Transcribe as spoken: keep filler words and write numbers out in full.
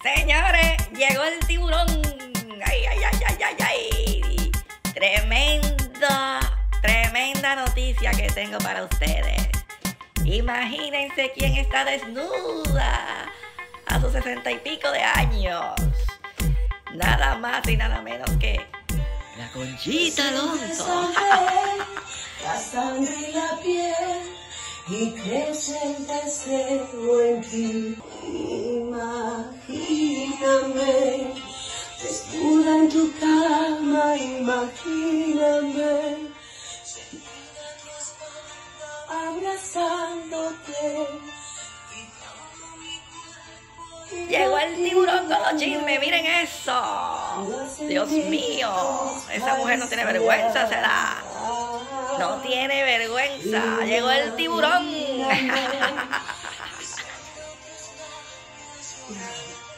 Señores, llegó el tiburón. Ay, ay, ay, ay, ay, ay. Tremenda, tremenda noticia que tengo para ustedes. Imagínense quién está desnuda a sus sesenta y pico de años. Nada más y nada menos que la Conchita Alonso. La sangre y la piel y crece el deseo en ti. Imagíname desnuda en tu cama, imagíname sentada a tu espalda, abrazándote. Llegó el tiburón con los chismes, miren eso. Dios mío, esa mujer no tiene vergüenza, será. No tiene vergüenza. Llegó el tiburón.